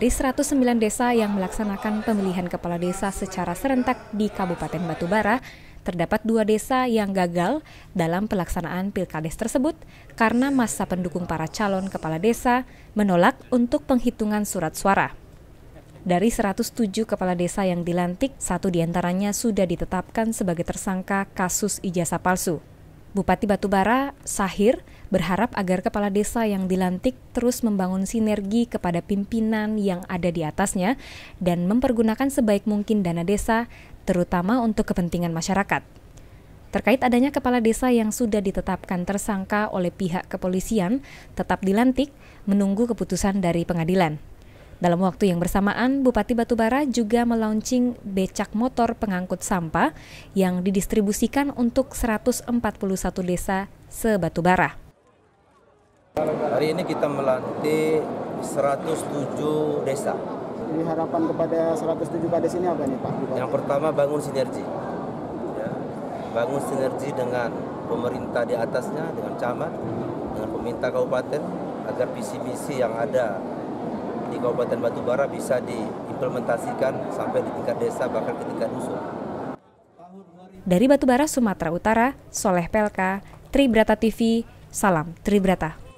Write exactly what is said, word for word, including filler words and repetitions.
Dari seratus sembilan desa yang melaksanakan pemilihan kepala desa secara serentak di Kabupaten Batubara, terdapat dua desa yang gagal dalam pelaksanaan pilkades tersebut karena masa pendukung para calon kepala desa menolak untuk penghitungan surat suara. Dari seratus tujuh kepala desa yang dilantik, satu diantaranya sudah ditetapkan sebagai tersangka kasus ijazah palsu. Bupati Batubara, Sahir, berharap agar kepala desa yang dilantik terus membangun sinergi kepada pimpinan yang ada di atasnya dan mempergunakan sebaik mungkin dana desa, terutama untuk kepentingan masyarakat. Terkait adanya kepala desa yang sudah ditetapkan tersangka oleh pihak kepolisian, tetap dilantik menunggu keputusan dari pengadilan. Dalam waktu yang bersamaan, Bupati Batubara juga melaunching becak motor pengangkut sampah yang didistribusikan untuk seratus empat puluh satu desa se-Batubara. Hari ini kita melantik seratus tujuh desa. Jadi harapan kepada seratus tujuh kades ini apa nih Pak? Yang pertama bangun sinergi. Ya, bangun sinergi dengan pemerintah di atasnya, dengan camat, dengan pemerintah kabupaten, agar visi misi yang ada di Kabupaten Batubara bisa diimplementasikan sampai di tingkat desa bahkan ke tingkat dusun. Dari Batubara, Sumatera Utara, Soleh Pelka, Tribrata T V, salam Tribrata.